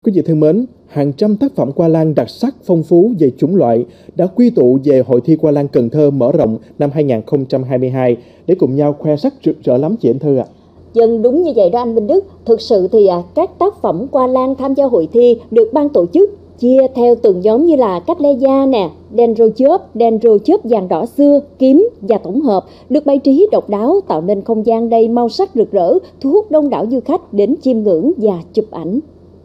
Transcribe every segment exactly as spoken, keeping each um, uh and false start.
Quý vị thân mến, hàng trăm tác phẩm hoa lan đặc sắc phong phú về chủng loại đã quy tụ về Hội thi Hoa lan Cần Thơ mở rộng năm hai nghìn không trăm hai mươi hai để cùng nhau khoe sắc rực rỡ lắm chị Anh Thư ạ. Dân đúng như vậy đó anh Minh Đức. Thực sự thì à, các tác phẩm hoa lan tham gia hội thi được ban tổ chức chia theo từng nhóm như là cách lê gia nè, dendro chớp, dendro chớp vàng đỏ xưa, kiếm và tổng hợp, được bày trí độc đáo tạo nên không gian đầy màu sắc rực rỡ, thu hút đông đảo du khách đến chiêm ngưỡng và chụp ảnh.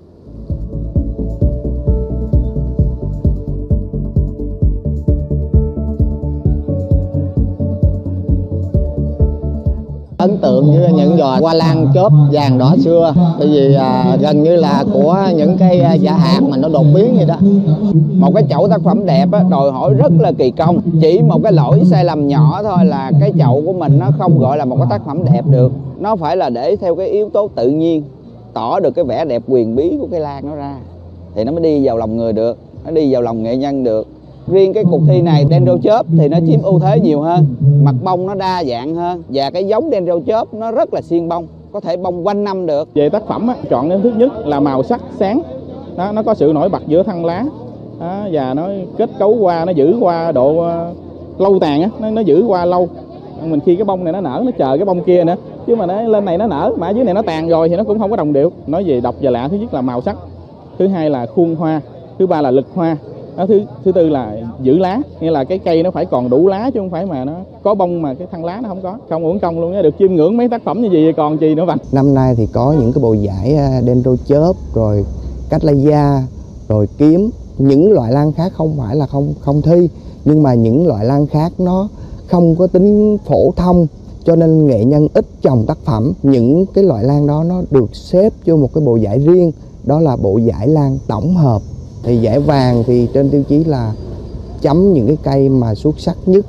Ấn tượng với những giò hoa lan chớp vàng đỏ xưa, bởi vì à, gần như là của những cái giả hạt mà nó đột biến vậy đó. Một cái chậu tác phẩm đẹp á, đòi hỏi rất là kỳ công. Chỉ một cái lỗi sai lầm nhỏ thôi là cái chậu của mình nó không gọi là một cái tác phẩm đẹp được. Nó phải là để theo cái yếu tố tự nhiên, tỏ được cái vẻ đẹp huyền bí của cây lan nó ra, thì nó mới đi vào lòng người được, nó đi vào lòng nghệ nhân được. Riêng cái cuộc thi này dendro chớp thì nó chiếm ưu thế nhiều hơn, mặt bông nó đa dạng hơn và cái giống dendro chớp nó rất là xiên bông, có thể bông quanh năm được. Về tác phẩm á, chọn đến thứ nhất là màu sắc sáng, đó, nó có sự nổi bật giữa thân lá đó, và nó kết cấu hoa, nó giữ qua độ uh, lâu tàn á, nó, nó giữ qua lâu. Mình khi cái bông này nó nở nó chờ cái bông kia nữa, chứ mà nó lên này nó nở mà dưới này nó tàn rồi thì nó cũng không có đồng điệu. Nói về độc và lạ, thứ nhất là màu sắc, thứ hai là khuôn hoa, thứ ba là lực hoa. Đó, thứ thứ tư là giữ lá, nghĩa là cái cây nó phải còn đủ lá chứ không phải mà nó có bông mà cái thân lá nó không có, không uổng công luôn. Được chiêm ngưỡng mấy tác phẩm như vậy còn gì nữa. Vành năm nay thì có những cái bộ giải dendro chớp, rồi cách lê gia, rồi kiếm, những loại lan khác không phải là không không thi, nhưng mà những loại lan khác nó không có tính phổ thông, cho nên nghệ nhân ít trồng tác phẩm. Những cái loại lan đó nó được xếp vô một cái bộ giải riêng, đó là bộ giải lan tổng hợp. Thì giải vàng thì trên tiêu chí là chấm những cái cây mà xuất sắc nhất,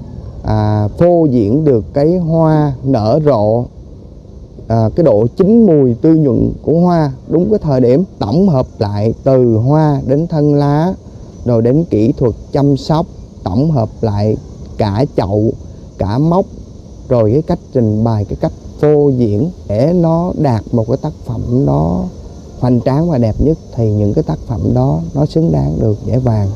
à, phô diễn được cái hoa nở rộ, à, cái độ chín mùi tươi nhuận của hoa đúng cái thời điểm, tổng hợp lại từ hoa đến thân lá, rồi đến kỹ thuật chăm sóc, tổng hợp lại cả chậu, cả móc, rồi cái cách trình bày, cái cách phô diễn để nó đạt một cái tác phẩm nó hoành tráng và đẹp nhất, thì những cái tác phẩm đó nó xứng đáng được giải vàng.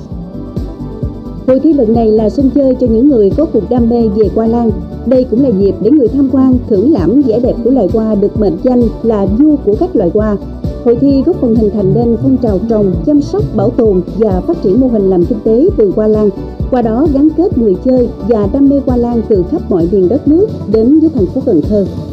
Hội thi lần này là sân chơi cho những người có cùng đam mê về hoa lan. Đây cũng là dịp để người tham quan thưởng lãm vẻ đẹp của loài hoa được mệnh danh là vua của các loài hoa. Hội thi góp phần hình thành nên phong trào trồng, chăm sóc, bảo tồn và phát triển mô hình làm kinh tế từ hoa lan. Qua đó gắn kết người chơi và đam mê hoa lan từ khắp mọi miền đất nước đến với thành phố Cần Thơ.